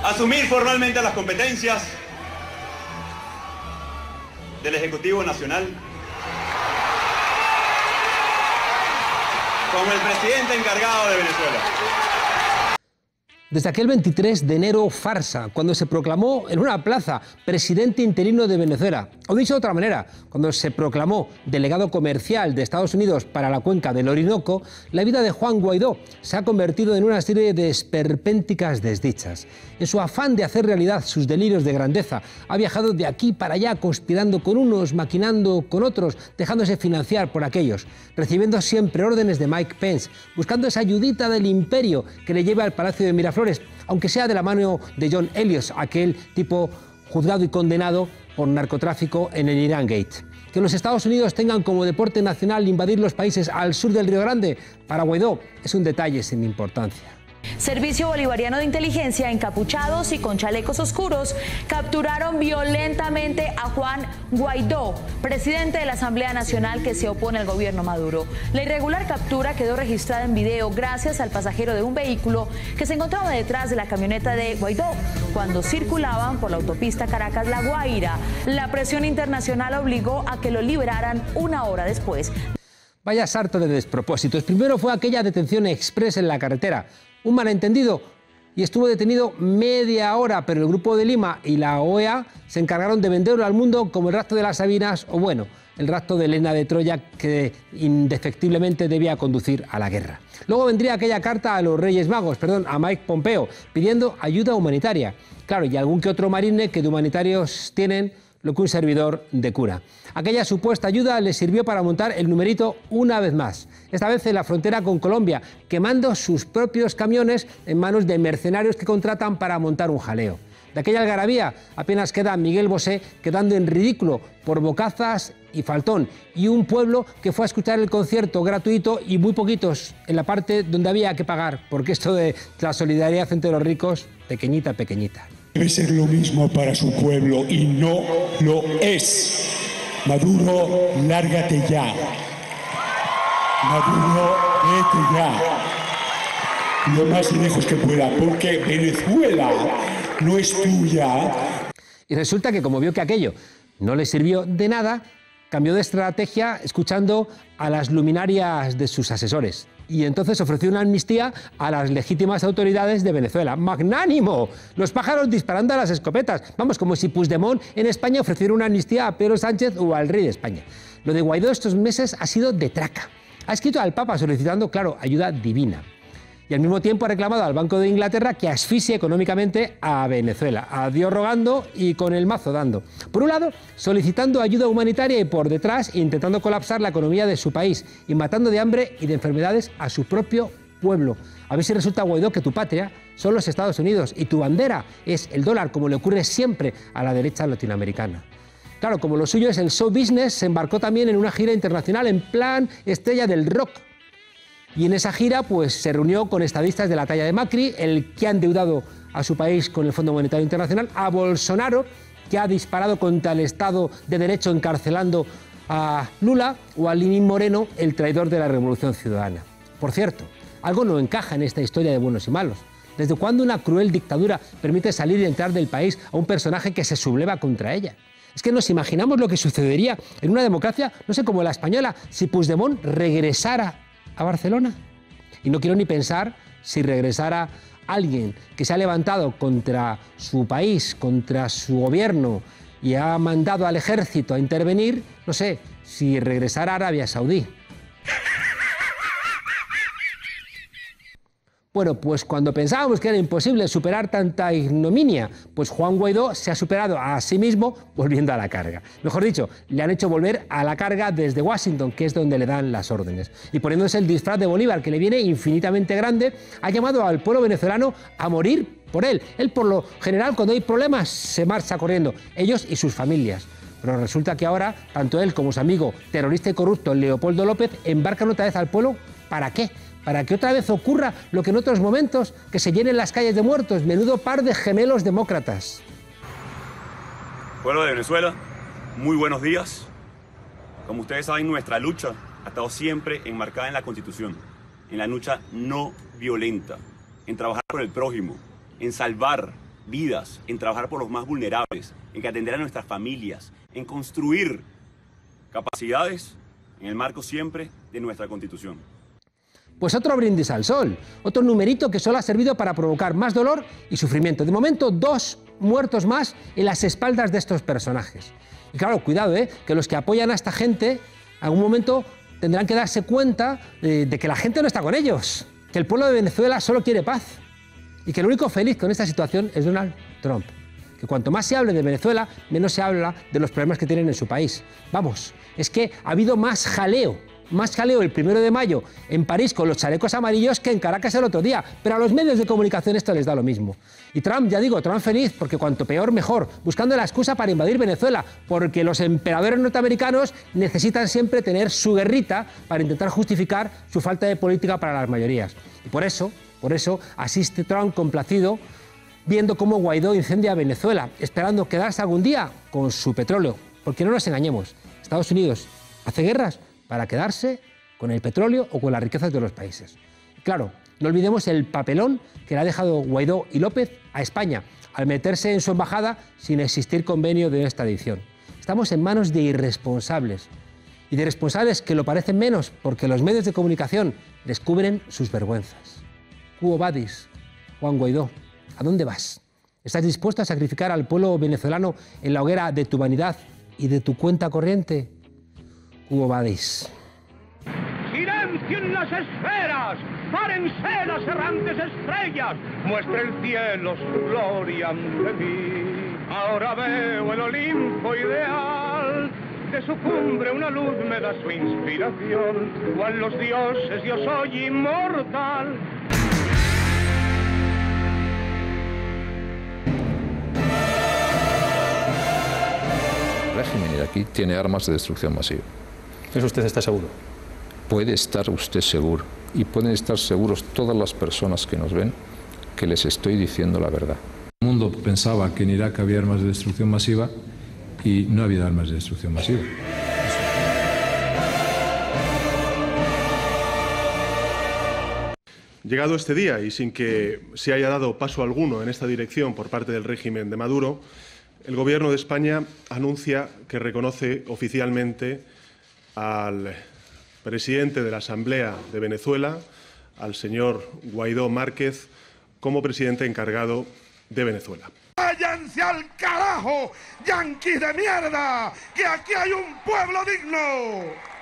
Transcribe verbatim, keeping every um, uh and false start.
asumir formalmente las competencias del Ejecutivo Nacional como el presidente encargado de Venezuela. Desde aquel veintitrés de enero farsa, cuando se proclamó en una plaza presidente interino de Venezuela, o dicho de otra manera, cuando se proclamó delegado comercial de Estados Unidos para la cuenca del Orinoco, la vida de Juan Guaidó se ha convertido en una serie de esperpénticas desdichas. En su afán de hacer realidad sus delirios de grandeza, ha viajado de aquí para allá conspirando con unos, maquinando con otros, dejándose financiar por aquellos, recibiendo siempre órdenes de Mike Pence, buscando esa ayudita del imperio que le lleve al Palacio de Miraflores, aunque sea de la mano de John Elliot, aquel tipo juzgado y condenado por narcotráfico en el Irán Gate. Que los Estados Unidos tengan como deporte nacional invadir los países al sur del Río Grande, para Guaidó es un detalle sin importancia. Servicio Bolivariano de Inteligencia, encapuchados y con chalecos oscuros, capturaron violentamente a Juan Guaidó, presidente de la Asamblea Nacional que se opone al gobierno Maduro. La irregular captura quedó registrada en video gracias al pasajero de un vehículo que se encontraba detrás de la camioneta de Guaidó cuando circulaban por la autopista Caracas-La Guaira. La presión internacional obligó a que lo liberaran una hora después. Vaya sarta de despropósitos. Primero fue aquella detención express en la carretera. Un malentendido, y estuvo detenido media hora, pero el Grupo de Lima y la O E A se encargaron de venderlo al mundo como el rapto de las Sabinas, o bueno, el rapto de Helena de Troya que indefectiblemente debía conducir a la guerra. Luego vendría aquella carta a los Reyes Magos, perdón, a Mike Pompeo, pidiendo ayuda humanitaria. Claro, y algún que otro marine que de humanitarios tienen lo que un servidor de cura. Aquella supuesta ayuda les sirvió para montar el numerito una vez más, esta vez en la frontera con Colombia, quemando sus propios camiones en manos de mercenarios que contratan para montar un jaleo. De aquella algarabía apenas queda Miguel Bosé quedando en ridículo por bocazas y faltón, y un pueblo que fue a escuchar el concierto gratuito y muy poquitos en la parte donde había que pagar, porque esto de la solidaridad entre los ricos, pequeñita, pequeñita. Debe ser lo mismo para su pueblo y no lo es. Maduro, lárgate ya. Maduro, vete ya. Lo más lejos que pueda, porque Venezuela no es tuya. Y resulta que como vio que aquello no le sirvió de nada, cambió de estrategia escuchando a las luminarias de sus asesores. Y entonces ofreció una amnistía a las legítimas autoridades de Venezuela. ¡Magnánimo! Los pájaros disparando a las escopetas. Vamos, como si Puigdemont en España ofreciera una amnistía a Pedro Sánchez o al rey de España. Lo de Guaidó estos meses ha sido de traca. Ha escrito al Papa solicitando, claro, ayuda divina. Y al mismo tiempo ha reclamado al Banco de Inglaterra que asfixie económicamente a Venezuela. A Dios rogando y con el mazo dando. Por un lado, solicitando ayuda humanitaria y por detrás intentando colapsar la economía de su país y matando de hambre y de enfermedades a su propio pueblo. A ver si resulta, Guaidó, que tu patria son los Estados Unidos y tu bandera es el dólar, como le ocurre siempre a la derecha latinoamericana. Claro, como lo suyo es el show business, se embarcó también en una gira internacional en plan estrella del rock. Y en esa gira pues, se reunió con estadistas de la talla de Macri, el que ha endeudado a su país con el Fondo Monetario Internacional, a Bolsonaro, que ha disparado contra el Estado de Derecho encarcelando a Lula, o a Lenín Moreno, el traidor de la Revolución Ciudadana. Por cierto, algo no encaja en esta historia de buenos y malos. ¿Desde cuándo una cruel dictadura permite salir y entrar del país a un personaje que se subleva contra ella? Es que nos imaginamos lo que sucedería en una democracia, no sé, como la española, si Puigdemont regresara a Barcelona. Y no quiero ni pensar si regresara alguien que se ha levantado contra su país, contra su gobierno y ha mandado al ejército a intervenir, no sé, si regresara a Arabia Saudí. Bueno, pues cuando pensábamos que era imposible superar tanta ignominia, pues Juan Guaidó se ha superado a sí mismo volviendo a la carga. Mejor dicho, le han hecho volver a la carga desde Washington, que es donde le dan las órdenes. Y poniéndose el disfraz de Bolívar, que le viene infinitamente grande, ha llamado al pueblo venezolano a morir por él. Él, por lo general, cuando hay problemas, se marcha corriendo, ellos y sus familias. Pero resulta que ahora, tanto él como su amigo terrorista y corrupto Leopoldo López embarcan otra vez al pueblo. ¿Para qué? Para que otra vez ocurra lo que en otros momentos, que se llenen las calles de muertos. Menudo par de gemelos demócratas. Pueblo de Venezuela, muy buenos días. Como ustedes saben, nuestra lucha ha estado siempre enmarcada en la Constitución, en la lucha no violenta, en trabajar con el prójimo, en salvar vidas, en trabajar por los más vulnerables, en atender a nuestras familias, en construir capacidades en el marco siempre de nuestra Constitución. Pues otro brindis al sol, otro numerito que solo ha servido para provocar más dolor y sufrimiento. De momento, dos muertos más en las espaldas de estos personajes. Y claro, cuidado, ¿eh? que los que apoyan a esta gente, en algún momento tendrán que darse cuenta de, de que la gente no está con ellos, que el pueblo de Venezuela solo quiere paz y que el único feliz con esta situación es Donald Trump. Que cuanto más se hable de Venezuela, menos se habla de los problemas que tienen en su país. Vamos, es que ha habido más jaleo, más jaleo el primero de mayo en París con los chalecos amarillos que en Caracas el otro día, pero a los medios de comunicación esto les da lo mismo. Y Trump, ya digo, Trump feliz, porque cuanto peor mejor, buscando la excusa para invadir Venezuela, porque los emperadores norteamericanos necesitan siempre tener su guerrita para intentar justificar su falta de política para las mayorías. Y por eso, por eso asiste Trump complacido, viendo cómo Guaidó incendia Venezuela, esperando quedarse algún día con su petróleo. Porque no nos engañemos, Estados Unidos hace guerras para quedarse con el petróleo o con las riquezas de los países. Claro, no olvidemos el papelón que le ha dejado Guaidó y López a España al meterse en su embajada sin existir convenio de esta edición. Estamos en manos de irresponsables y de responsables que lo parecen menos porque los medios de comunicación descubren sus vergüenzas. Quo vadis, Juan Guaidó, ¿a dónde vas? ¿Estás dispuesto a sacrificar al pueblo venezolano en la hoguera de tu vanidad y de tu cuenta corriente? Quo vadis. ¡Silencio en las esferas! ¡Párense las errantes estrellas! ¡Muestra el cielo su gloria ante mí! Ahora veo el Olimpo ideal. De su cumbre una luz me da su inspiración. Cual los dioses yo soy inmortal. El régimen iraquí tiene armas de destrucción masiva. ¿Eso usted está seguro? Puede estar usted seguro, y pueden estar seguros todas las personas que nos ven, que les estoy diciendo la verdad. El mundo pensaba que en Irak había armas de destrucción masiva y no había armas de destrucción masiva. Llegado este día y sin que se haya dado paso alguno en esta dirección por parte del régimen de Maduro, el Gobierno de España anuncia que reconoce oficialmente al presidente de la Asamblea de Venezuela, al señor Guaidó Márquez, como presidente encargado de Venezuela. ¡Váyanse al carajo, yanquis de mierda! ¡Que aquí hay un pueblo digno!